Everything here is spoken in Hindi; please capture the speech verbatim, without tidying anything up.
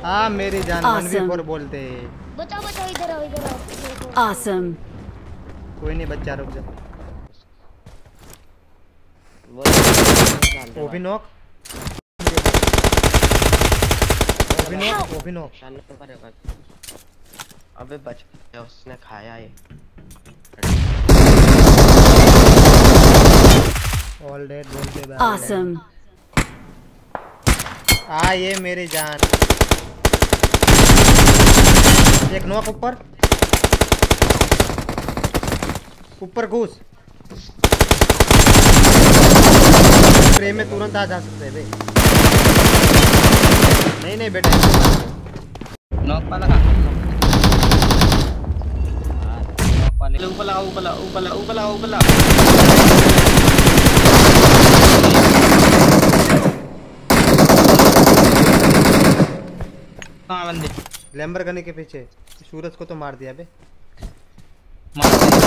हाँ मेरी जान वन वी फोर बोलते। बचाओ बचाओ इधर आओ इधर आओ। Awesome. कोई नहीं बच्चा रुक जा। वो भी नॉक वो भी नॉक वो भी नॉक। अबे बच गया उसने खाया ये। ऑल डेड बोलते हैं। Awesome. आ ये मेरी जान। एक नॉक ऊपर ऊपर घुस। ट्रे में तुरंत आ जा सकते हैं। नहीं नहीं बेटा नॉक पा लगा। नॉक पा ले ऊपर लगा ऊपर लगा ऊपर लगा ऊपर लगा ऊपर लगा। हाँ बंदे लैम्बोर्गिनी के पीछे। सूरज को तो मार दिया बे। मार